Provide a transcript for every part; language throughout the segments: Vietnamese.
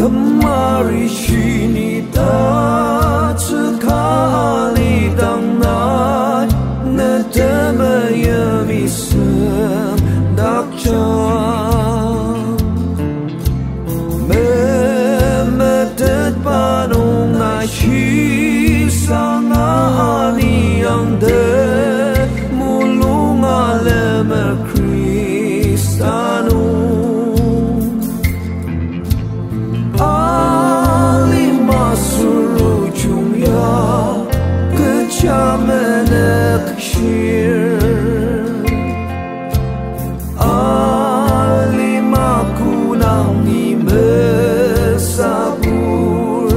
kamari shini ta tsukali dang nai na tamayami sam dak cha memetet panong na shi sang ani ang de mulung alem Kristano Ali masuru jumya kechamenek shir Ali makunang ni mesabur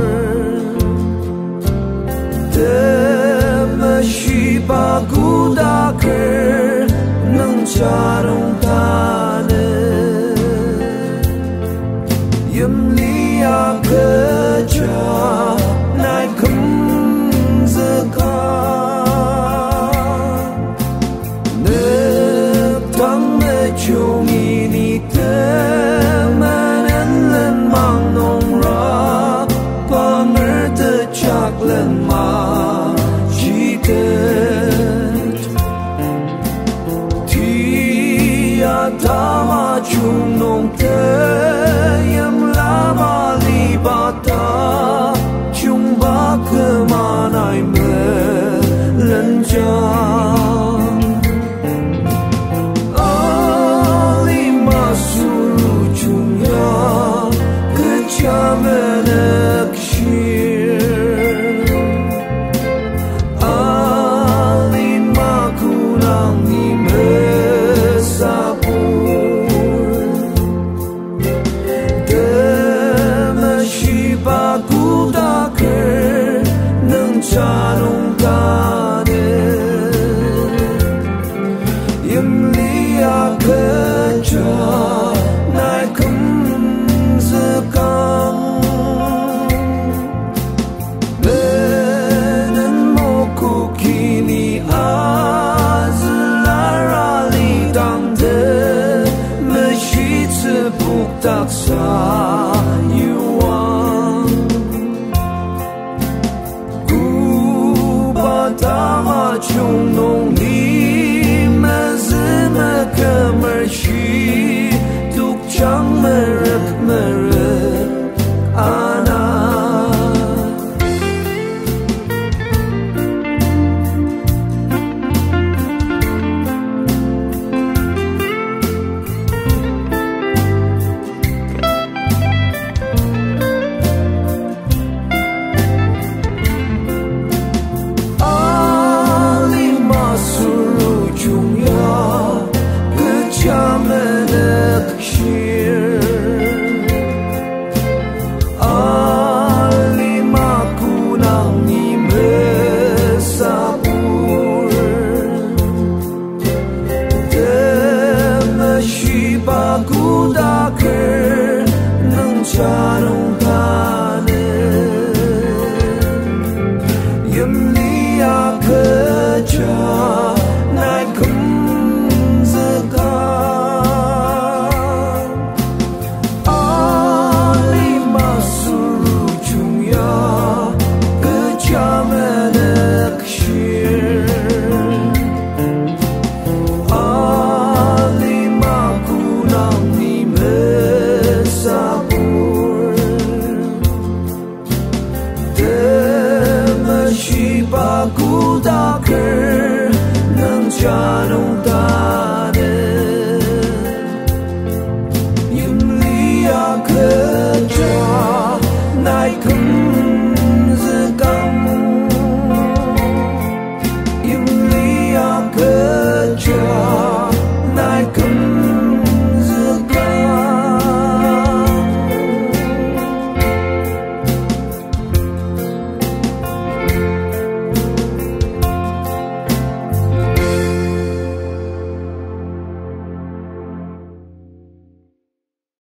Pagudakar ng charong tane Yamliya keja Nai kumzaka Neptang mechungi ni temanan len mang nong ra Panger te chak len ma jite Tama chung nong te yam lama libata chung ba kemanai me lenjang Ali masuru chung ya kechamenek shir Ali makunang ni me Charong tane Yamliya keja Nai kumzakang Benen moku kini azlarali dangde Meshitse buktaksa chung nong ni ma zima kemershi tuk chang mer